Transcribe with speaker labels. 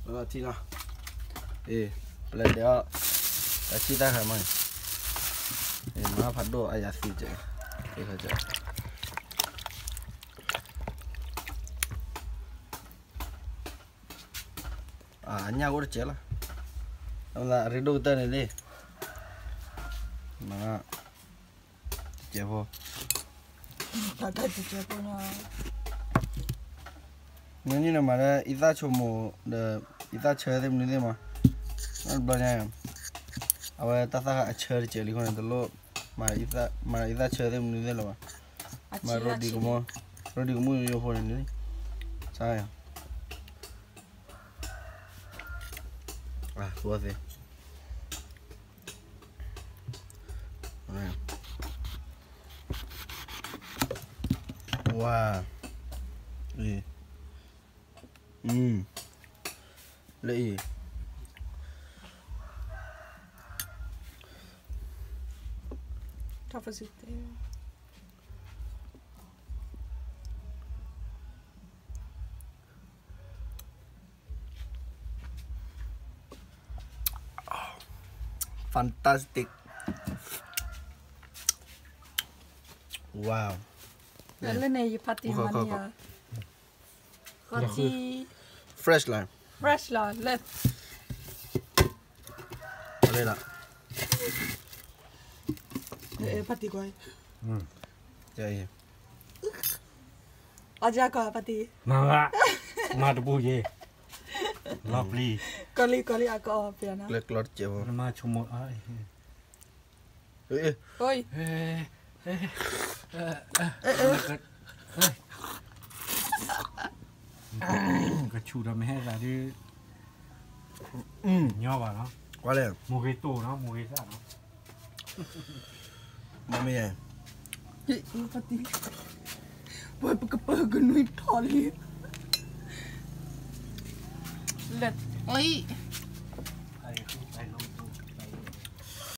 Speaker 1: Thì nào. Play dia. Kasih dah kan mai. Mana padu ayah si je. Saja. Hanya aku cek lah. Nampak redo kita ni. Mana jauh.
Speaker 2: Tak ada jauh na.
Speaker 1: Ni nama dia Ida Chomo, the Ida Cherry ni mah. Nampak banyak. Awak tak tahu cherry ceri kau ni tu mana Ida Cherry ni lah. Mana roti kamu yo pun ni. Saya. Tua sih. Wah. Lei.
Speaker 2: Tak fasite.
Speaker 1: Fantastic. Wow.
Speaker 2: Lalu ni pati mania. Roti
Speaker 1: Fresh lah.
Speaker 2: fresh lah. Let.
Speaker 1: Boleh lah.
Speaker 2: Pati kau.
Speaker 1: Jadi.
Speaker 2: Aja kau pati.
Speaker 3: Mama, mat buye. Lovely.
Speaker 2: Kali aku piana.
Speaker 1: Keluar jauh.
Speaker 3: Nama cuma ay.
Speaker 2: Oi.
Speaker 3: Kecu dah meh tadi. Nyawa lah.
Speaker 1: Kuala.
Speaker 3: Mojito lah, mojito lah.
Speaker 1: Mami ya.
Speaker 2: Pati. Boy pekepegenui tali. Let. Oi.